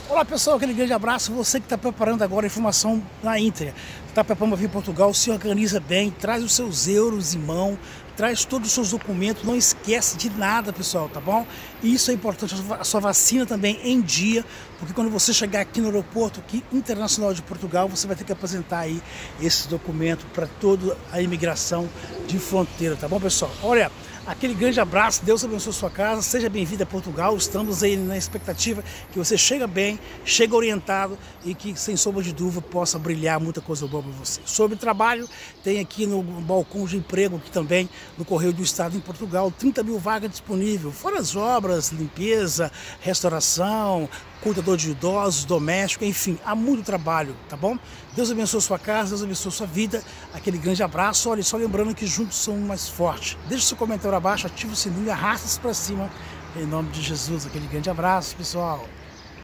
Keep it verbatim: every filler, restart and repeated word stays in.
Olá pessoal, aquele grande abraço. Você que está preparando agora a informação na íntegra, está preparando para vir para Portugal, se organiza bem, traz os seus euros em mão, traz todos os seus documentos, não esquece de nada, pessoal, tá bom? E isso é importante, a sua vacina também em dia, porque quando você chegar aqui no aeroporto aqui, internacional de Portugal, você vai ter que apresentar aí esse documento para toda a imigração de fronteira, tá bom, pessoal? Olha, aquele grande abraço, Deus abençoe a sua casa, seja bem-vindo a Portugal, estamos aí na expectativa que você chega bem, chega orientado e que, sem sombra de dúvida, possa brilhar muita coisa boa para você. Sobre trabalho, tem aqui no balcão de emprego, aqui também, no Correio do Estado em Portugal, trinta mil vagas disponíveis, fora as obras, limpeza, restauração, cuidador de idosos, doméstico, enfim, há muito trabalho, tá bom? Deus abençoe a sua casa, Deus abençoe a sua vida, aquele grande abraço. Olha, só lembrando que juntos somos mais fortes. Deixe seu comentário abaixo, ative o sininho e arrasta-se para cima, em nome de Jesus, aquele grande abraço, pessoal.